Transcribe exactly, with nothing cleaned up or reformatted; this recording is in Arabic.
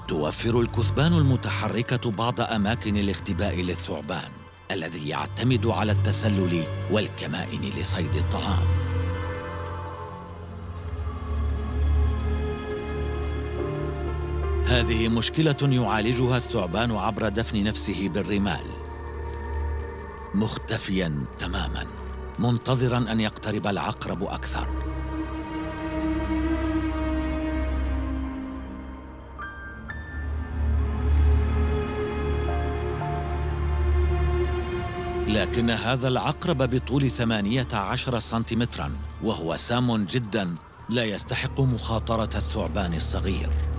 توفر الكثبان المتحركة بعض أماكن الاختباء للثعبان الذي يعتمد على التسلل والكمائن لصيد الطعام. هذه مشكلة يعالجها الثعبان عبر دفن نفسه بالرمال، مختفياً تماماً، منتظراً أن يقترب العقرب أكثر. لكن هذا العقرب بطول ثمانية عشر سنتيمتراً وهو سام جداً لا يستحق مخاطرة الثعبان الصغير.